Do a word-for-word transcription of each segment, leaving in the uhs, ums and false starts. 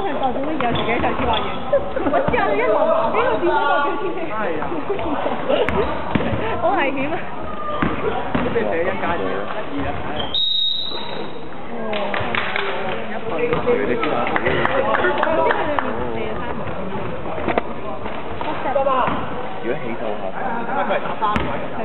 方向代表乜嘢？我自己就知話完。我知啊，你一望呢個字都代表天氣。係啊。好危險啊！ 即係寫一加二，一二啦。佢哋話如果起手下，佢係打三位。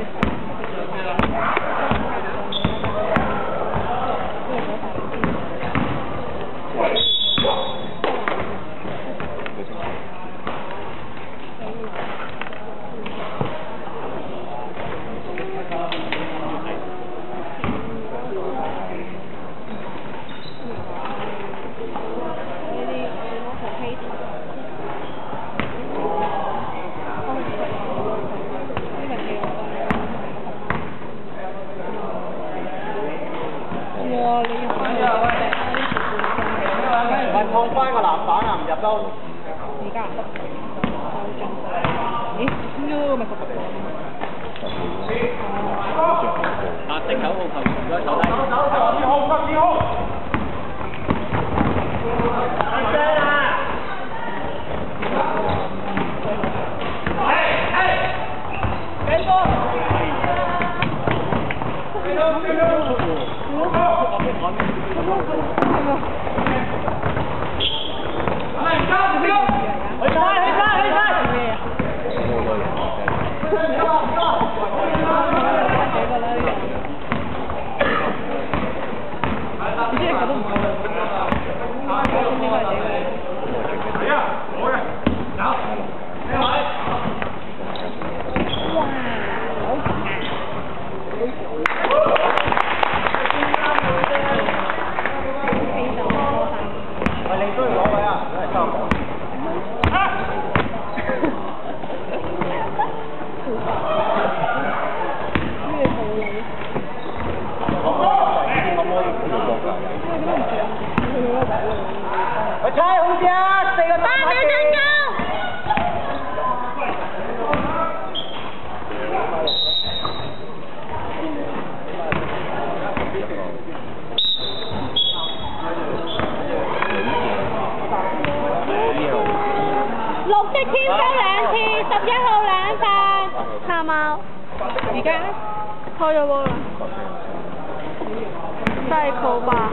放翻個籃板啊！唔入都。而家咦？呢個咪十個？白色九號球員唔該手低。二號十二號。大聲啊！係係。幾多？幾多？幾多？ 而家開咗波啦，西扣吧。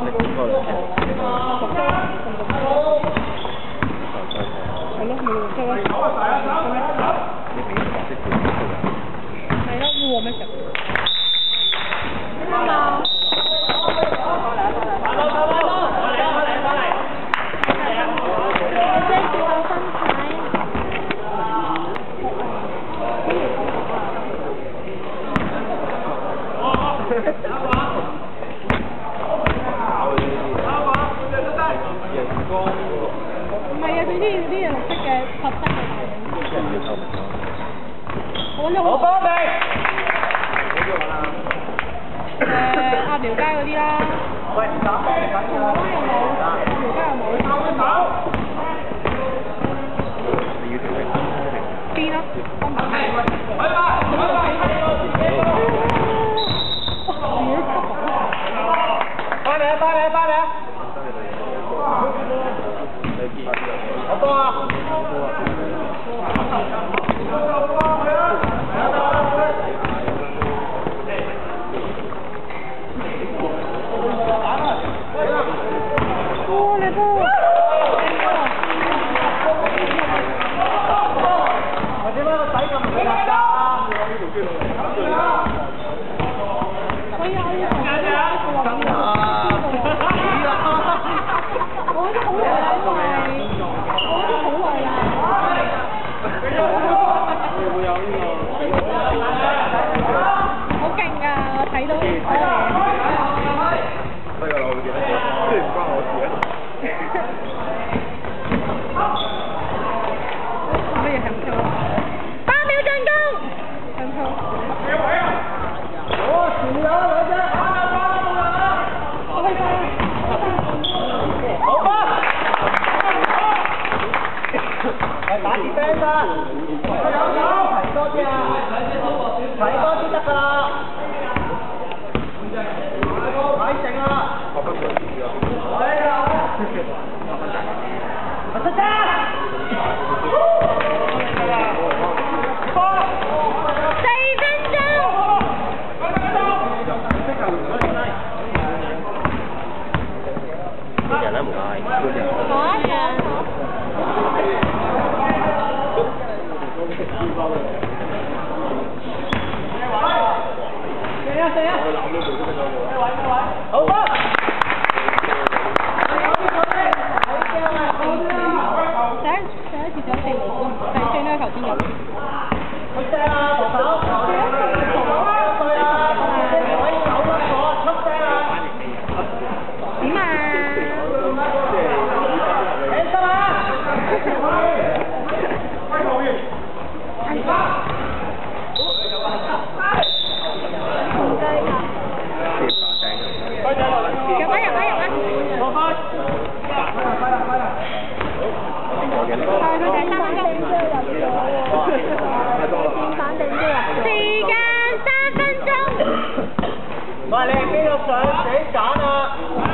係咯，冇用咗啦。係咯，和咩食？啱啊！唔係啊，總之呢啲綠色嘅合得嘅大嘢。好方便。誒，鴨寮街嗰啲啦。喂，打波緊㗎。銅鑼灣又冇，鴨寮街又冇。邊啊？幫忙。拜拜，拜拜。翻嚟啊！翻嚟啊！翻嚟啊！好多啊！哇！你都或者乜個仔咁唔得㗎？可以可以。真啊！我都好耐啦，因為我都好耐啦。會有呢個好勁㗎！我睇到呢個嘢。不過我會記得，雖然唔關我事啊。乜嘢響槍？八秒進攻！響槍。我少咗兩隻。我去曬。好吧，係打啲 band 啦，提多啲啊，提多啲得㗎啦，睇剩啦，係啊。 該頭先咁。 出聲啊！防守！對啊！位手甩咗，出聲啊！ 點啊？ 起身啊！ 入啊入啊入啊！ 落開！快啦快啦！ 係佢第三分鐘。時間三分鐘。 喂，你係邊個想自己揀啊？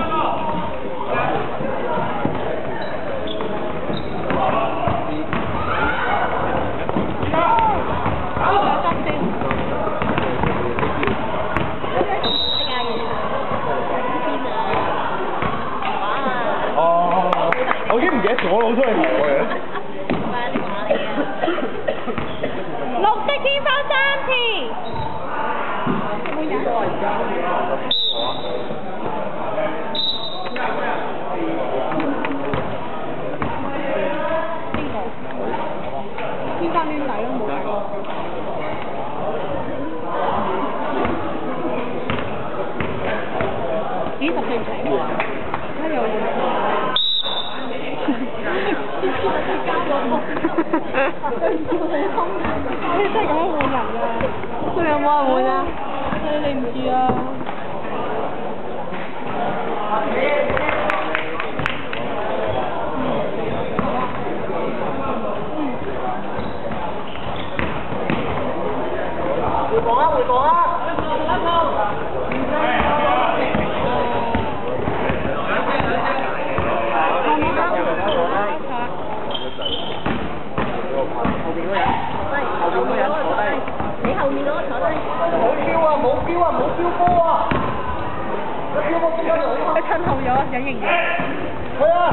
哦，我已經唔記得咗攞出嚟投嘅。 綠色天花三次。冇人。邊個？天花亂底都冇。幾十四唔使喎。而家又你真係咁樣換人㗎？佢有冇人換啊？你唔知啊？ 回防啊！回防啊！ 你後面嗰個坐低。 冇標啊！冇標啊！冇標波啊！個標波點解就好？ 佢褪後咗，隱形嘅。 去啊！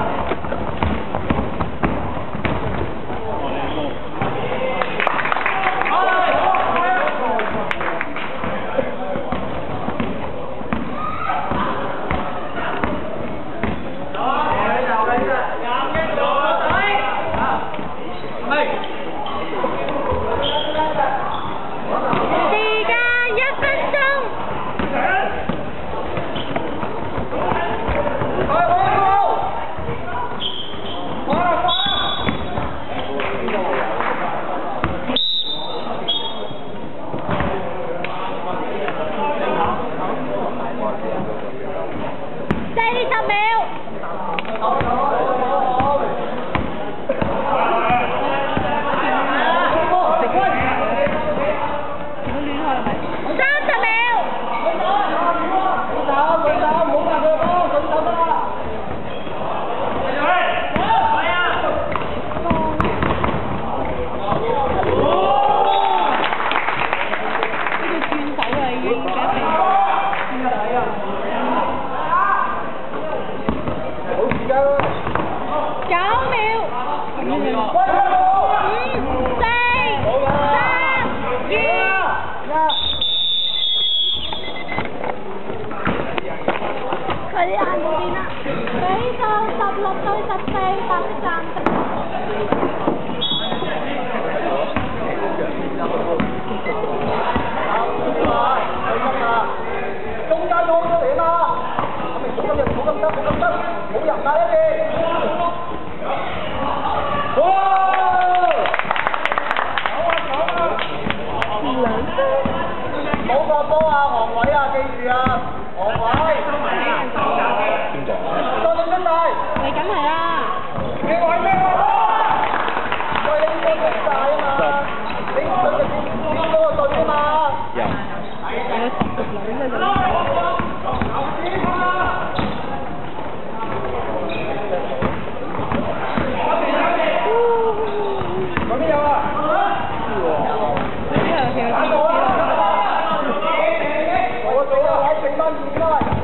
我做啊，喺剩翻二分。